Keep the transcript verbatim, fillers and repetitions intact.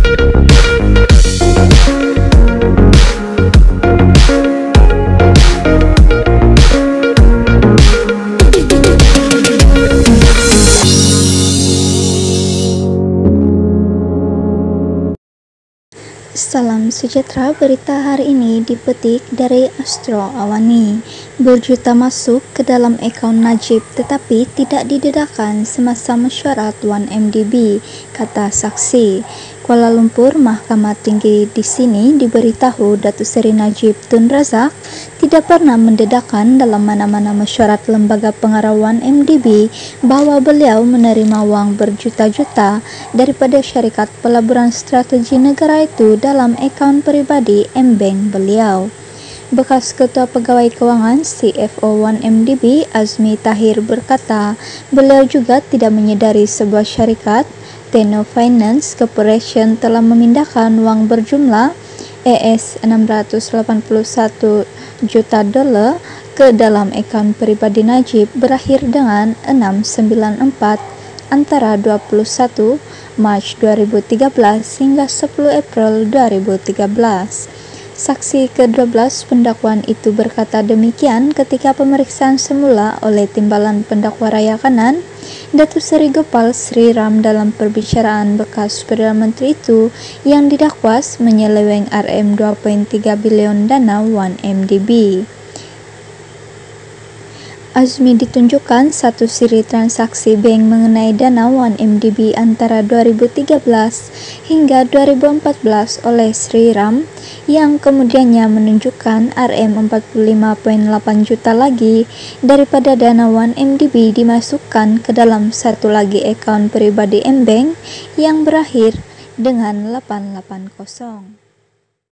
Salam sejahtera, berita hari ini dipetik dari Astro Awani. Berjuta masuk ke dalam akaun Najib tetapi tidak didedahkan semasa mesyuarat satu M D B, kata saksi. Kuala Lumpur, Mahkamah Tinggi di sini diberitahu Datuk Seri Najib Tun Razak tidak pernah mendedahkan dalam mana-mana mesyuarat lembaga pengarahan M D B bahawa beliau menerima wang berjuta-juta daripada syarikat pelaburan strategi negara itu dalam akaun peribadi M-Bank beliau. Bekas Ketua Pegawai Kewangan C F O satu M D B Azmi Tahir berkata beliau juga tidak menyedari sebuah syarikat Tenno Finance Corporation telah memindahkan wang berjumlah A S enam ratus lapan puluh satu juta dolar ke dalam akaun peribadi Najib berakhir dengan enam sembilan empat antara dua puluh satu Mac dua ribu tiga belas hingga sepuluh April dua ribu tiga belas. Saksi ke dua belas pendakwaan itu berkata demikian ketika pemeriksaan semula oleh Timbalan Pendakwa Raya Kanan, Datuk Seri Gopal Sri Ram dalam perbicaraan bekas Perdana Menteri itu yang didakwas menyeleweng R M dua koma tiga bilion dana satu M D B. Azmi ditunjukkan satu siri transaksi bank mengenai dana satu M D B antara dua ribu tiga belas hingga dua ribu empat belas oleh Sri Ram yang kemudiannya menunjukkan R M empat puluh lima koma delapan juta lagi daripada dana satu M D B dimasukkan ke dalam satu lagi akaun pribadi M-Bank yang berakhir dengan delapan lapan nol.